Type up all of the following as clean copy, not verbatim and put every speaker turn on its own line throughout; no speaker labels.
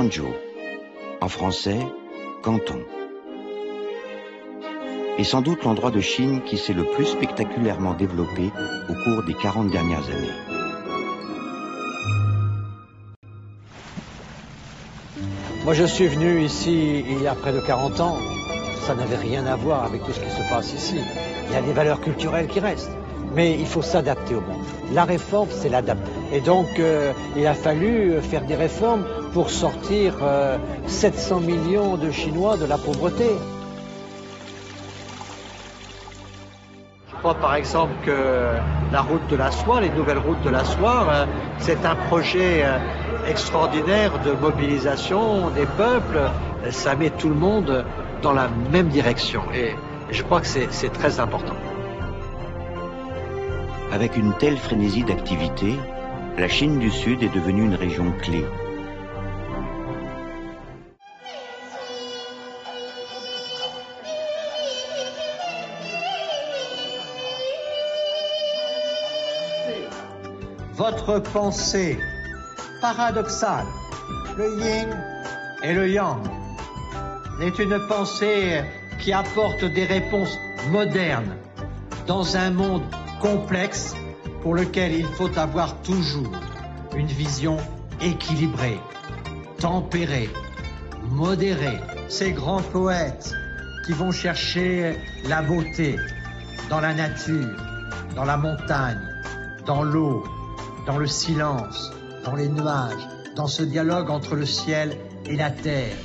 Guangzhou, en français, Canton. Et sans doute l'endroit de Chine qui s'est le plus spectaculairement développé au cours des 40 dernières années.
Moi, je suis venu ici il y a près de 40 ans. Ça n'avait rien à voir avec tout ce qui se passe ici. Il y a des valeurs culturelles qui restent. Mais il faut s'adapter au monde. La réforme, c'est l'adapter. Et donc, il a fallu faire des réformes pour sortir 700 millions de Chinois de la pauvreté. Je crois par exemple que la route de la soie, les nouvelles routes de la soie, c'est un projet extraordinaire de mobilisation des peuples. Ça met tout le monde dans la même direction. Et je crois que c'est très important.
Avec une telle frénésie d'activité, la Chine du Sud est devenue une région clé.
Votre pensée paradoxale, le yin et le yang, est une pensée qui apporte des réponses modernes dans un monde complexe pour lequel il faut avoir toujours une vision équilibrée, tempérée, modérée. Ces grands poètes qui vont chercher la beauté dans la nature, dans la montagne, dans l'eau, dans le silence, dans les nuages, dans ce dialogue entre le ciel et la terre.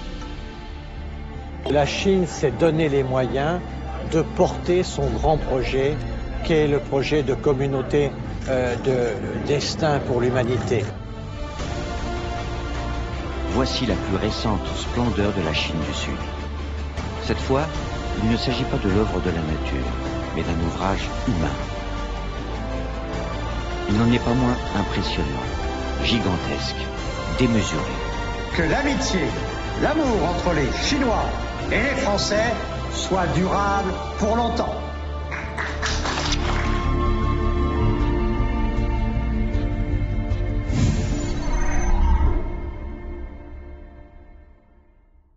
La Chine s'est donné les moyens de porter son grand projet, qui est le projet de communauté de destin pour l'humanité.
Voici la plus récente splendeur de la Chine du Sud. Cette fois, il ne s'agit pas de l'œuvre de la nature, mais d'un ouvrage humain. Il n'en est pas moins impressionnant, gigantesque, démesuré.
Que l'amitié, l'amour entre les Chinois et les Français soit durable pour longtemps.